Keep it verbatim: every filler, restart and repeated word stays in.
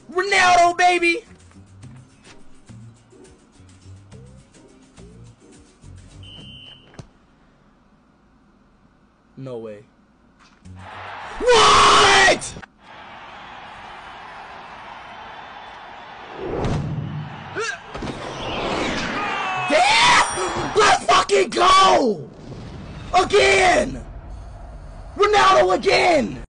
Ronaldo, baby! No way. What?! Damn! Let's fucking go! Again! Ronaldo again!